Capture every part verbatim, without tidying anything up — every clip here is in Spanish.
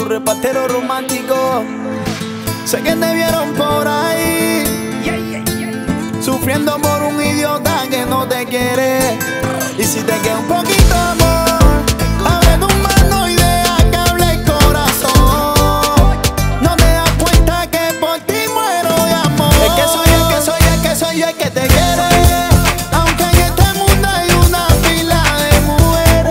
repartero romántico. Sé que te vieron por ahí, sufriendo por un idiota que no te quiere. Y si te queda un poquito de amor, abre tu mano y deja que hable el corazón. No te das cuenta que por ti muero de amor. Es que soy el que soy el que soy el que te quiere. Aunque en este mundo hay una fila de mujeres.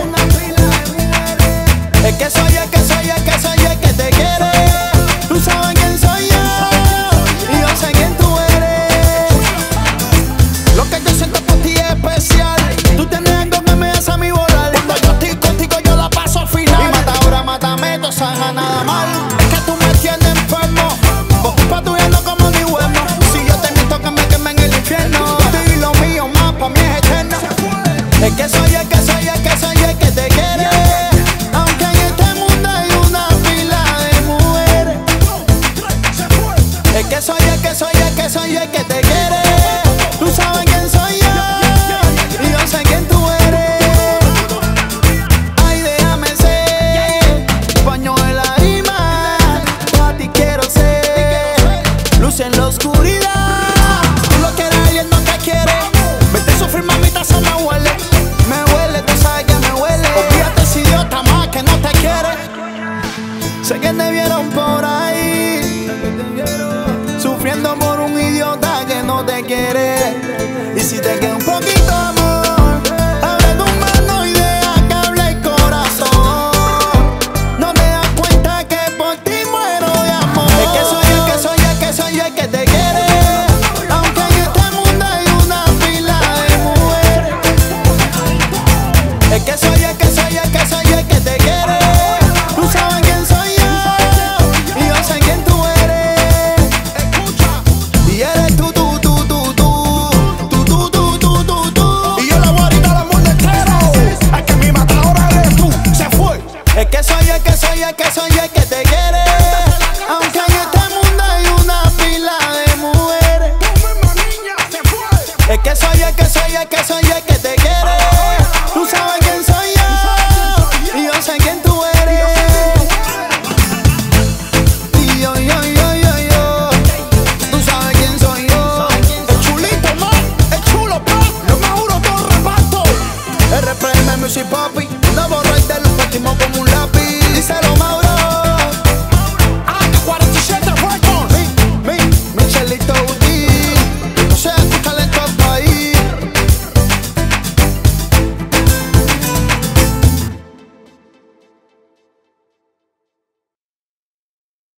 Es que soy el que soy el que soy el que te quiere. Tú sabes quién soy yo y yo sé quién tú eres. Lo que yo siento por ti es especial. Tú tienes algo que me hace a mí volar. Cuando yo estoy contigo yo la paso final. Y mata ahora, mátame, no salga nada mal. Es que tú me tienes enfermo. Por culpa tuya no como ni bueno. Si yo te miento que me queme en el infierno. Tú y lo mío más pa' mí es eterno. Es que soy el que soy el que soy el que te quiere. Aunque en este mundo hay una fila de mujeres. Es que soy el que soy el que soy el que te quiere. Tú sabes quién soy yo y yo sé quién tú eres. Ay, déjame ser paño de lágrimas. Para ti quiero ser luz en la oscuridad. Tú lo quieres, alguien no te quiere. Vete a sufrir, mamita, se me huele. Me huele, tú sabes que me huele. Olvídate ese idiota más que no te quiere. Sé que te vieron por ahí, sufriendo por un idiota que no te quiere. Y si te queda un poquito